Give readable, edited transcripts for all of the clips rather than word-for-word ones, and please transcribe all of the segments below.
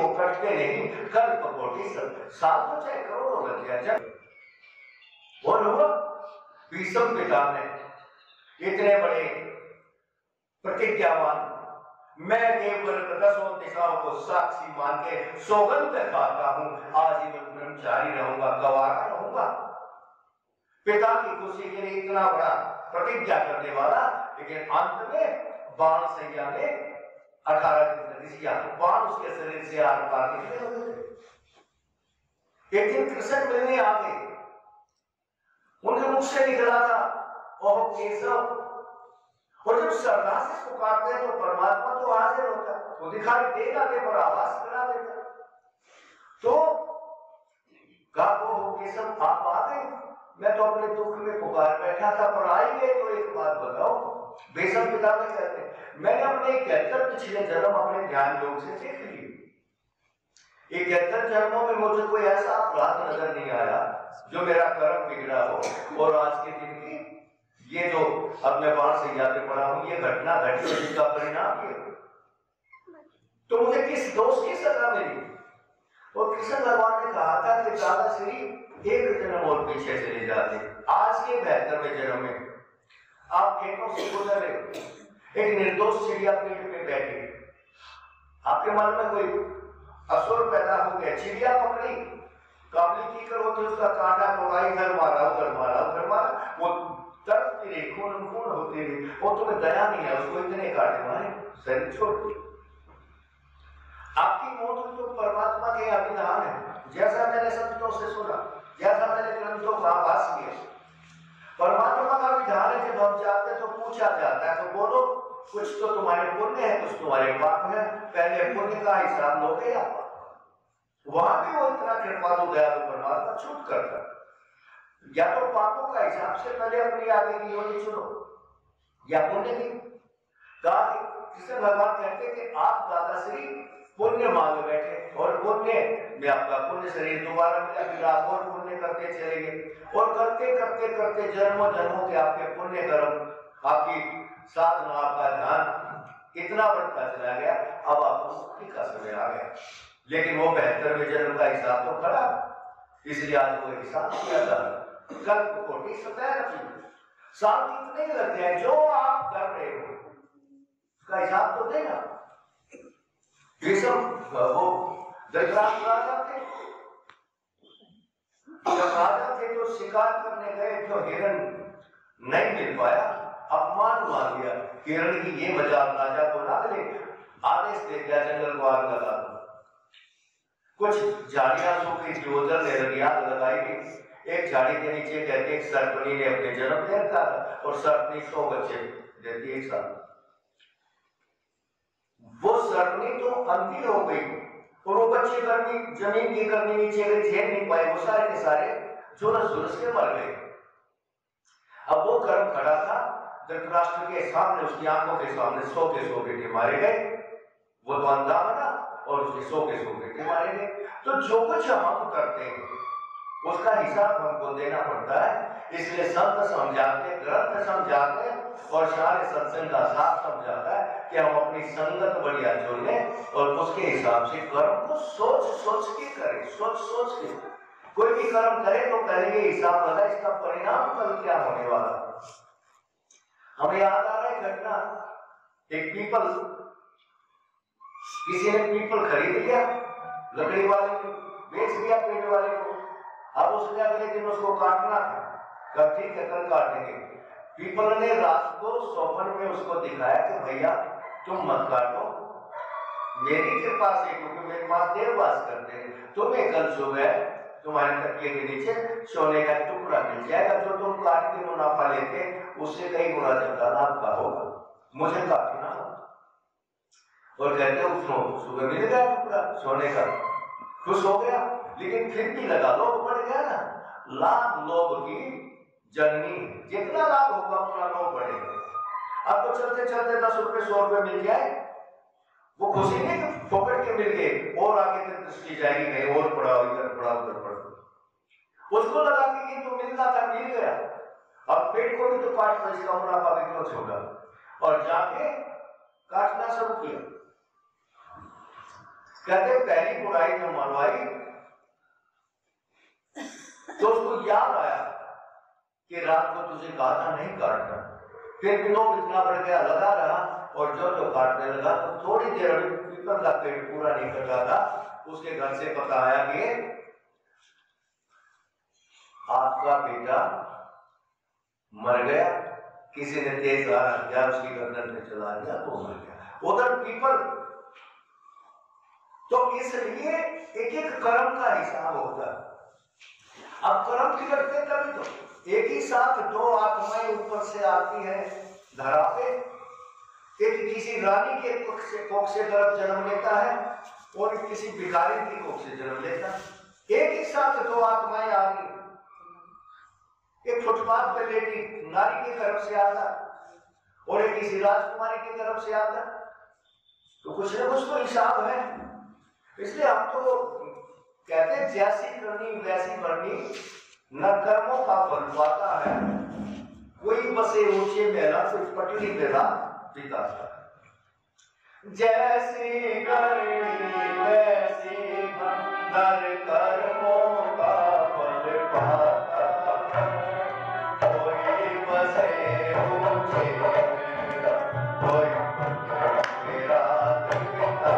को कटते नहीं, कल्प कोटि साल तो चाहे करोड़ों लग गया जब। और हुआ भीष्म पिता ने इतने बड़े प्रतिज्ञावान, मैं देवव्रत दसों दिशाओं को साक्षी मान के सौगंध खाता हूं, आजीवन ब्रह्मचारी रहूंगा, गवारा रहूंगा। पिता की खुशी के लिए इतना बड़ा प्रतिज्ञा करने वाला, लेकिन अंत में बाण सैया ने 18 दिन बाण उसके शरीर से आर पार निकले हुए थे। एक दिन कृष्ण मिलने आ गए, उनके मुख से निकला था ओह केशव। और जब श्रद्धा से पुकारते हैं तो परमात्मा तो हाजिर होता है, वो दिखाई देगा दे पर आवाज करा देता। तो कहा वो केशव आप आ गए, मैं तो अपने दुख में पुकार बैठा था पर आई गए, तो एक बात बताओ। भीष्म पिता ने कहते हैं मैंने अपने 71 पिछले जन्म अपने ध्यान योग से देख लिए। 71 जन्मों में मुझे कोई ऐसा अपराध नजर नहीं आया जो मेरा कर्म बिगड़ा हो, और आज के दिन की ये जो अब मैं बाण से याद पड़ा हूं, ये घटना घटी है जिसका परिणाम ये, तो मुझे किस दोष की सजा मिली। और कृष्ण भगवान ने कहा था कि दादा श्री एक जन्म और पीछे चले जाते, आज के 72वें जन्म में आप खेतों से गुजरे, एक निर्दोष चिड़िया पेड़ पे बैठी, आपके मन में कोई असुर पैदा हो गया, चिड़िया पकड़ी, काबली की करो तो उसका कांटा तोड़ा, इधर मारा उधर मारा उधर मारा, वो तड़पती रही, खून होती रही, और तुम्हें दया नहीं है, उसको इतने काटे मारे, शरीर छोड़ दिया। आपकी मौत तो परमात्मा के अभिधान है, जैसा मैंने संतों से सुना, जैसा मैंने ग्रंथों का आभास किया, परमात्मा का विधान है। जब हम जाते हैं तो पूछा जाता है, तो बोलो कुछ तो तुम्हारे पुण्य है, कुछ तुम्हारे पाप है, पहले पुण्य का हिसाब लोगे या पाप। वहां भी वो इतना कृपालु दयालु परमात्मा छूट करता, या तो पापों का हिसाब से पहले अपनी आगे की योनि चुनो, या पुण्य की। कृष्ण भगवान कहते कि आप दादाश्री पुण्य मांग बैठे, और पुण्य में आपका पुण्य शरीर दोबारा मिला, फिर आप और पुण्य करते चले गए, और करते करते करते जन्मों जन्मों के आपके पुण्य कर्म, आपकी साधना, आपका ध्यान इतना बढ़ता चला गया, अब आपको मुक्ति का समय आ गया। लेकिन वो 72वें जन्म का हिसाब तो खड़ा, इसलिए आज वो हिसाब किया था। कल्प कोटि सतैर साल कितने लगते हैं, जो आप कर रहे हो उसका हिसाब तो देना। वो धृतराष्ट्र राजा थे, जब राजा थे तो शिकार करने गए, तो हिरण नहीं मिल पाया, अपमान मान लिया, हिरण की ये मजाक राजा को ना ले, आदेश दे दिया जंगल को आग लगा दो। कुछ झाड़ियां सूखी थी, उधर ने आग लगाई गई। एक झाड़ी के नीचे कहते एक सर्पनी ने अपने जन्म दिया था, और सर्पनी 100 बच्चे देती एक साल। वो सर्पनी तो अंधी हो गई, और वो बच्चे गर्मी जमीन की गर्मी नीचे गई, झेल नहीं पाए, वो सारे के सारे झुलस झुलस के मर गए। अब वो कर्म खड़ा था धृतराष्ट्र के सामने, उसकी आंखों के सामने 100 के 100 बेटे मारे गए, वो तो अंधा बना और उसके 100 के 100 बेटे मारे गए। तो जो कुछ हम करते हैं उसका हिसाब हमको देना पड़ता है, इसलिए संत समझाते, ग्रंथ समझाते, और सारे सत्संग का साथ समझाता है कि हम अपनी संगत बढ़िया चुने, और उसके हिसाब से कर्म को सोच सोच के करें, सोच सोच के। कोई भी कर्म करे तो पहले ये हिसाब लगा इसका परिणाम कल क्या होने वाला। हमें याद आ रहा है घटना, एक पीपल, किसी ने पीपल खरीद लिया, लकड़ी वाले ने बेच दिया पेड़ वाले को। अब उसने अगले दिन उसको काटना था, कब ठीक है कल काटेंगे। पीपल ने रात को स्वप्न में उसको दिखाया कि भैया तुम मत काटो, मेरी कृपा से, क्योंकि मेरे पास देववास करते हैं, तुम्हें कल सुबह तुम्हारे तकिए के नीचे सोने का टुकड़ा मिल जाएगा, जो तुम काट के मुनाफा लेते उससे कई गुना ज्यादा लाभ का होगा, मुझे काटना। और कहते उसको सुबह मिल गया टुकड़ा सोने का, खुश हो गया। लेकिन फिर भी लगा, लोभ बढ़ गया ना, लाभ लोभ की जननी, जितना लाभ होगा उतना लोभ बढ़ेगा। अब तो चलते चलते 10 रुपए 100 रुपए मिल जाए, वो खुशी नहीं कि पकड़ के मिल गए, और आगे तक दृष्टि जाएगी, कहीं और पड़ा, इधर पड़ा उधर पड़ा। उसको लगा कि ये तो मिलना था मिल गया, अब पेट को भी तो काट कर इसका मुनाफा भी क्यों छोड़ा, और जाके काटना शुरू किया। कहते पहली बुराई जो मरवाई तो उसको याद आया कि रात को तुझे कहा था नहीं काटना। फिर विनोद इतना बढ़ गया, लगा रहा, और जो काटने लगा तो थोड़ी देर अभी पीपल का पेड़ पूरा नहीं कटा था, उसके घर से पता आया कि आपका बेटा मर गया, किसी ने तेज वाला दिया, उसकी गर्दन पे चला दिया तो मर गया। उधर पीपल, तो इसलिए एक एक कर्म का हिसाब होता है। अब कर्म की करते तभी तो एक ही साथ दो आत्माएं ऊपर से आती है धरा पे, एक किसी रानी के कोख से गर्भ जन्म लेता है और किसी भिखारी की कोख से जन्म लेता है। एक ही साथ दो आत्माएं आ गई, एक फुटपाथ पे लेटी नारी की तरफ से आता और एक किसी राजकुमारी की तरफ से आता, तो कुछ न कुछ तो हिसाब है। इसलिए हम तो कहते जैसी करनी वैसी भरनी, न कर्मों का फल पाता है। कोई बसे ऊंचे मेला, कोई पटली मेला पिता। जैसी करनी वैसी भर, कर्मों का फल पाता है। कोई बसे ऊंचे मेला, कोई मेरा पिता।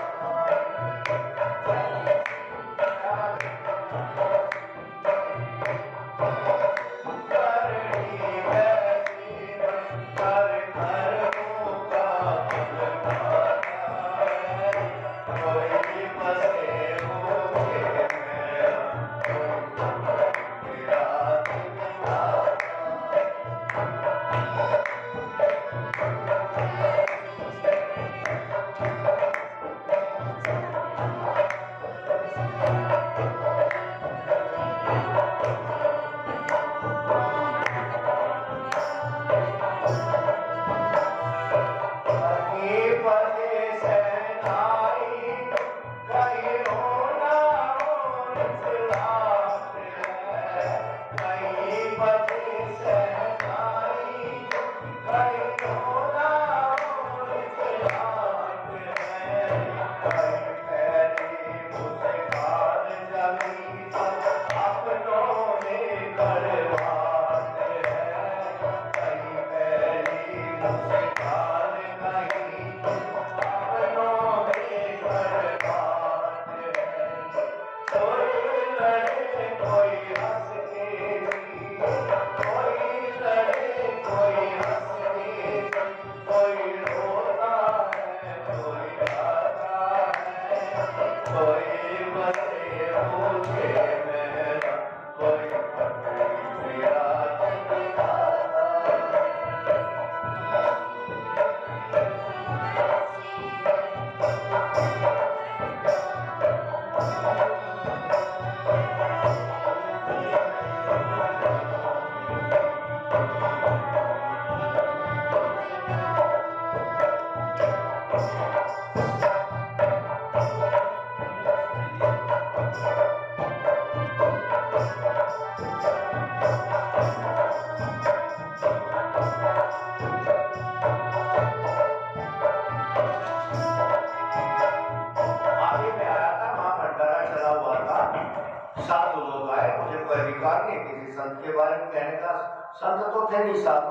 संत तो थे नहीं, साधु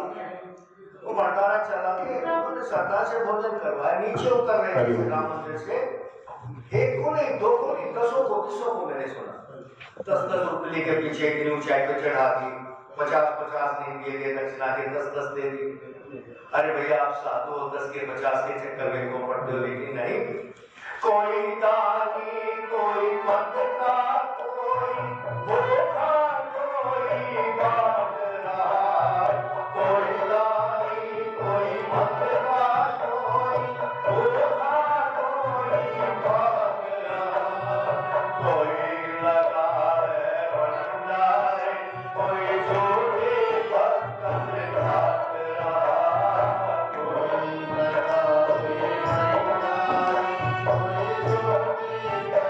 वो भंडारा चला के उन्होंने श्रद्धा से भोजन करवाया। नीचे उतर रहे थे राम मंदिर से, एक को नहीं, दो को नहीं, दसों को, किसों को मैंने सुना 10-10 रुपये के पीछे इतनी ऊंचाई पे चढ़ा दी, 50-50 नहीं दिए गए, दक्षिणा के 10-10 दे दी। अरे भैया आप साधु हो, 10 के 50 के चक्कर में को पड़ते हो, लेकिन नहीं। कोई दानी, कोई मत का, कोई भूखा, कोई बात रहा, कोई दानी, कोई मत का, कोई भूखा, कोई बात रहा, कोई लगा है भंडारे, कोई झूठी पत्तन घाट रहा, कोई लगा है भंडारे, कोई झूठी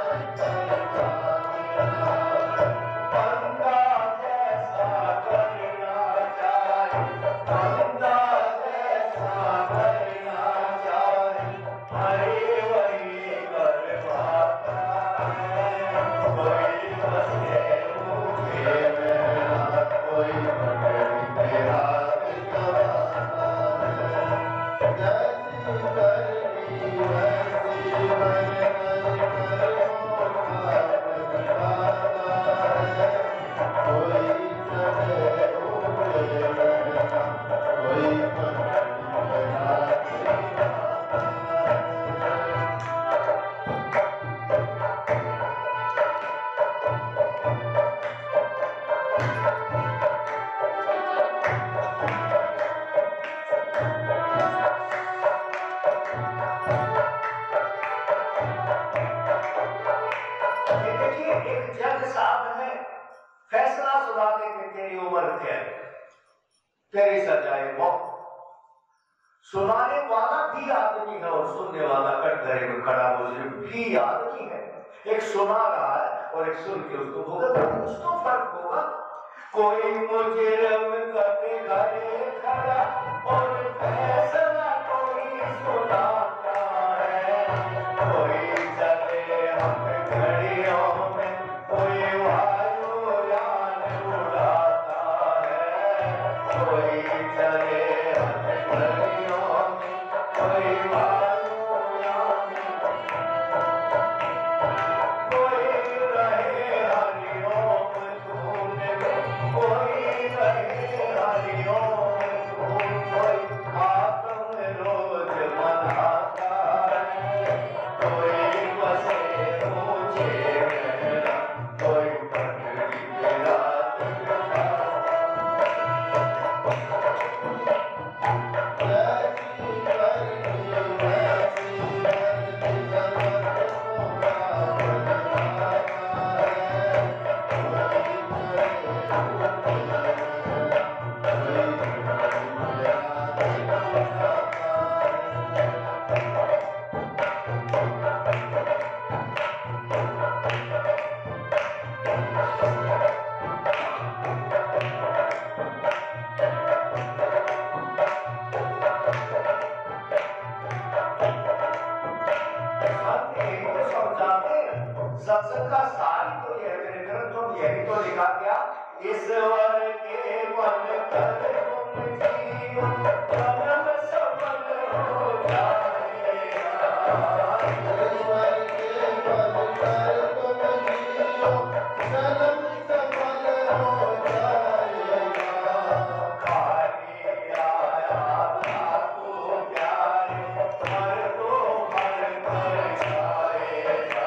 तेरी उम्र कैद, तेरी सजाए मौत। सुनाने वाला भी आदमी है और सुनने वाला कटघरे में खड़ा मुजरिम भी आदमी है। एक सुना रहा है और एक सुन के उसको भुगत, कुछ तो फर्क होगा। कोई मुजरिम कटघरे खड़ा और फैसला कोई सुनाता है, कोई चले हम घड़ियों में, कोई वायुयान उड़ाता है, कोई चले हम घड़ियों में, कोई वायुयान, कोई रहे हरिओम धुन में, कोई रहे हरिओम धुन, कोई आत्म रोज मनाता है, कोई बसे ऊंचे महल, कोई पटरी पे रात बिताता। सत्संग का सार ही तो यह मेरे ग्रंथों में यही तो लिखा गया, ईश्वर के मन कर तुम जियो, जन्म सफल हो जाएगा। ईश्वर के मन कर तुम जियो, जन्म सफल हो जाएगा। खाली आया था तू प्यारे, मर तो मर कर जाएगा।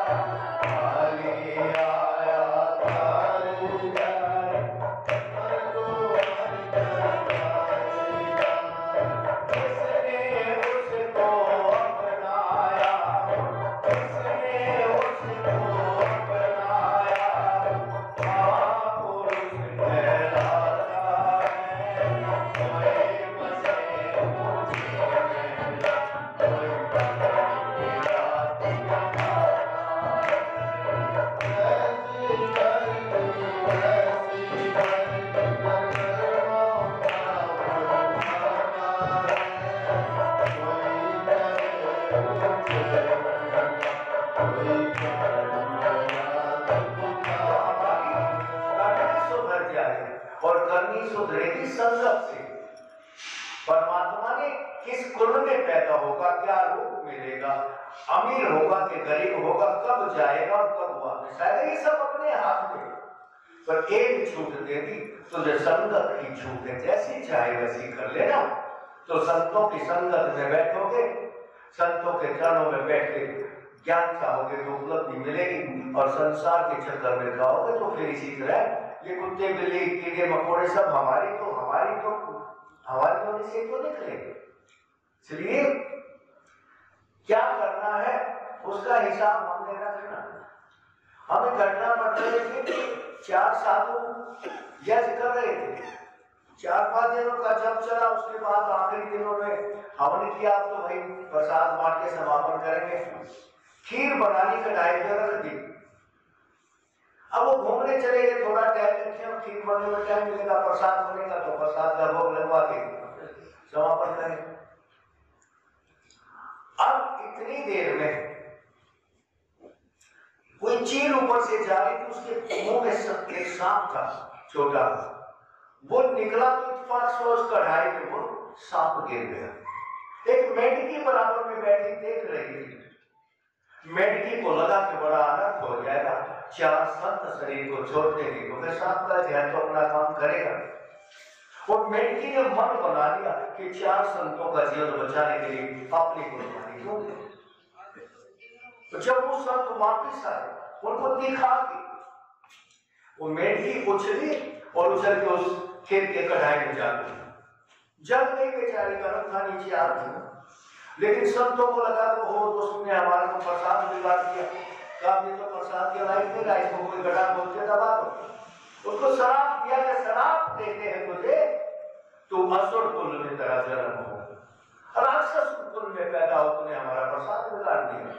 और करनी सुधरेगी संगत से। परमात्मा ने किस कुल में पैदा होगा, क्या रूप मिलेगा, अमीर होगा कि गरीब होगा, कब जाएगा और कब वापस आएगा, ये सब अपने हाथ में। पर एक छूट दे दी तुझे, संगत की छूट है, जैसी चाहे वैसी कर लेना। तो संतों की संगत में बैठोगे, संतों के चरणों में बैठ के ज्ञान चाहोगे तो उपलब्धि मिलेगी, और संसार के चक्कर में जाओगे तो फिर इसी तरह ये कुत्ते बिल्ली कीड़े मकोड़े सब हमारी तो होने से तो निकलेंगे। इसलिए क्या करना है उसका हिसाब हमने रखना। हमें घटना बढ़ रही थी कि 4 साधु यज्ञ कर रहे थे, 4-5 दिनों का जब चला, उसके बाद आखिरी दिनों में हवन किया, तो भाई प्रसाद बांट के समापन करेंगे। खीर बनानी कढ़ाई में रख दी। अब वो घूमने चले गए, थोड़ा टाइम रखे, खीर बनने में टाइम मिलेगा, प्रसाद बनेगा तो प्रसाद का भोग लगवा के समापन करेंगे। अब इतनी देर में कोई चील ऊपर से जा रही थी, उसके मुंह में एक सांप था छोटा, वो निकला तो इत्तेफाक से उस कढ़ाई में वो सांप गिर गया। एक मेढकी बराबर में बैठी देख रही थी, मेढकी को लगा कि बड़ा अनर्थ हो जाएगा, 4 संत शरीर को छोड़ देंगे तो फिर सांप का ध्यान तो अपना काम करेगा। और मेढकी ने मन बना लिया कि 4 संतों का जीवन बचाने के लिए अपनी कुर्बानी क्यों दे। तो जब वो संत वापिस आए, उनको दिखा कि वो मेढकी उछली और उछल के उस खेत के कढ़ाई में जा गई। जब गई बेचारी, गर्म था, नीचे आ गई। लेकिन संतों को लगा कि हो तो उसने हमारा तो प्रसाद बिगाड़ दिया, तो प्रसाद के लायक नहीं रहा, इसको कोई गड्ढा खोल के दबा दो। उसको शराप दिया कि शराप देते हैं तुझे, तू असुर कुल में तेरा जन्म हो, राक्षस कुल में पैदा हो, तूने हमारा प्रसाद बिगाड़ दिया।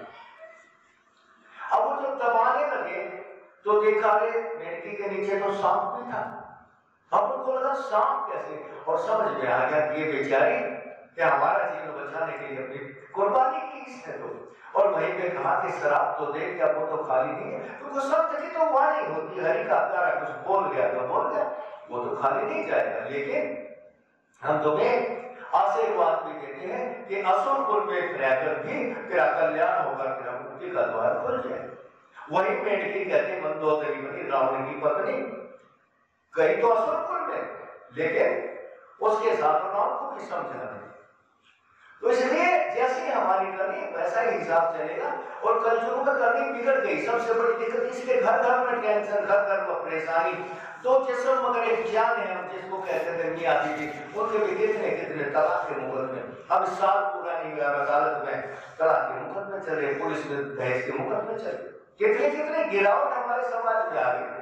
अब वो जब दबाने लगे तो देखा रे मेढकी के नीचे तो सांप भी था। अब उनको लगा सांप कैसे, और समझ में आ गया कि ये बेचारी क्या हमारा जीवन बचाने के लिए अपनी कुर्बानी की इसने तो। और वहीं पे कहा कि शराब तो दे, क्या वो तो खाली नहीं है, क्योंकि सब की तो वाणी होती, हरि का प्यारा कुछ बोल गया तो बोल गया, वो तो खाली नहीं जाएगा। लेकिन हम तुम्हें आशीर्वाद भी देते हैं कि असुर कुल में रहकर भी तेरा कल्याण होगा, तेरा मुक्ति का द्वार खुल जाए। वही मेढकी कहते मंदोदरी बनी रावण की पत्नी, कहीं तो असुर कुल में, लेकिन उसके साथ राम को भी समझा दे। तो इसलिए जैसी हमारी करनी वैसा ही हिसाब चलेगा। और कलयुग में करनी बिगड़ गई, सबसे बड़ी दिक्कत इसके घर घर में टेंशन, घर घर में परेशानी। तो जिसम मगर एक जान है, हम जिसको कहते थे मियां बीवी, उनके भी कितने कितने तलाक के मुकदमे, अब साल पूरा नहीं हुआ अदालत में तलाक के मुकदमे चले, पुलिस में दहेज के मुकदमे चले, कितने कितने गिरावट हमारे समाज में आ गई।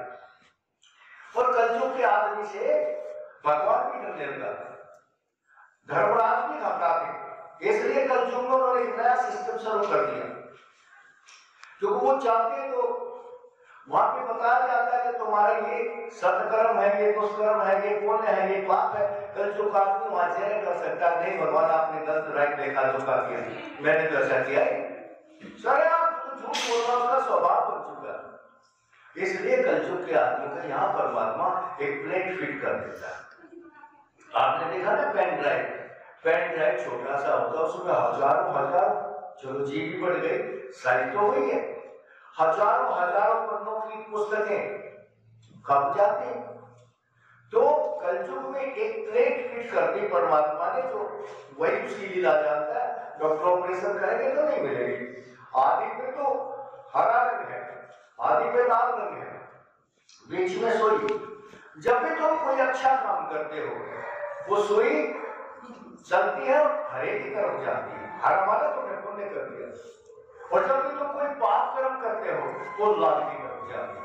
और कलयुग के आदमी से भगवान भी डरने लगा, धर्मराज भी घबराते, इसलिए कलयुग में उन्होंने एक नया सिस्टम शुरू कर दिया। क्योंकि वो चाहते हैं तो वहां पे बताया जाता है कि तुम्हारा ये सत्कर्म है, ये दुष्कर्म है, ये पुण्य है, ये पाप है। कलयुग आदमी वहां चेहरे कर सकता है, नहीं भगवान आपने गलत राइट देखा, धोखा किया, मैंने तो ऐसा किया है, सर आप तो झूठ बोल रहा, उसका स्वभाव बन चुका। इसलिए कलयुग के आदमी का यहाँ परमात्मा एक प्लेट फिट कर देता है। आपने देखा ना पेन ड्राइव छोटा सा होता है, उसमें हजारों हजार, चलो जी भी बढ़ गई, साइज तो हुई है, हजारों हजारों पन्नों की पुस्तकें खप जाती। तो कलयुग में एक प्लेट फिट कर दी परमात्मा ने, जो वही उसकी लीला जानता है। डॉक्टर ऑपरेशन करेंगे तो नहीं मिलेगी, आदि पे तो हरा रंग है, आदि पे लाल रंग है, बीच में सुई। जब भी तुम कोई अच्छा काम करते हो, वो सुई चलती है और हरे की तरफ जाती है, हरा वाला तुमने पुण्य कर दिया। और जब भी तुम कोई पाप कर्म करते हो, वो लाल की तरफ जाती है।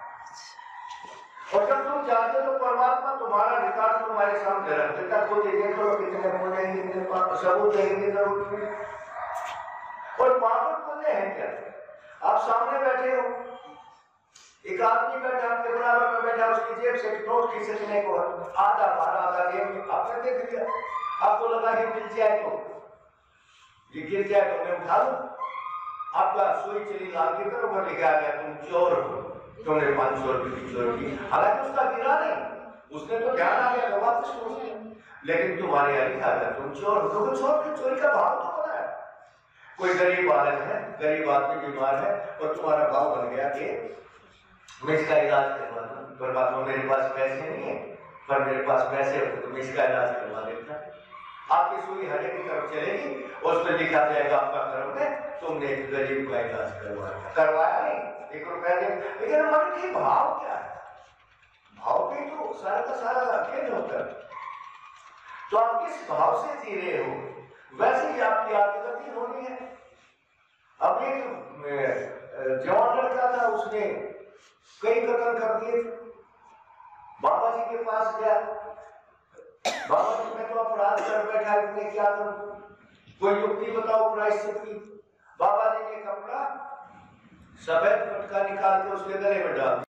और जब तुम जाते हो तो परमात्मा तुम्हारा रिकॉर्ड तुम्हारे सामने रख देता, खुद देखो कितने पुण्य हैं, कितने पाप, सबूत देंगे जरूर। और पाप पुण्य है क्या? आप सामने बैठे हो, एक आदमी बैठा आपके बराबर में बैठा, उसकी जेब से नोट खींचने को आधा बारह आधा जेब आपने देख लिया, आपको लगा कि मिल जाए तो ये गिर जाए तो मैं उठा लूं, आपका सुई चली लाल की तरफ और लिखा गया तुम चोर हो, तुमने 500 रुपये की चोरी की। हालांकि उसका गिरा नहीं, उसने तो ध्यान आ गया वापस सोच लिया, लेकिन तुम्हारे यहाँ लिखा गया तुम चोर हो, तो चोर की चोरी का भाव तो बना है। कोई गरीब बालक है, गरीब आदमी बीमार है, और तुम्हारा भाव बन गया कि मैं इसका इलाज करवा दूं, परमात्मा मेरे पास पैसे नहीं है, पर मेरे पास पैसे होते तो मैं इसका इलाज करवा देता। आपकी सुई हरे की तरफ चलेगी, उसमें लिखा जाएगा आपका कर्म है, तुमने एक गरीब का इलाज करवाया नहीं, 1 रुपया दे। लेकिन मन की भाव क्या है? भाव भी तो सारा का सारा अकेले होता है। तो आप किस भाव से जी रहे हो, वैसे ही आपकी आत्मगति होनी है। अब एक जवान लड़का था, उसने कई कत्ल कर दिए, बाबा जी के पास गया, बाबा जी मैं तो अपराध कर बैठा, इतने क्या करूं, कोई युक्ति बताओ प्रायश्चित की। बाबा जी ने कपड़ा सफेद पटका निकाल के उसके गले में डाल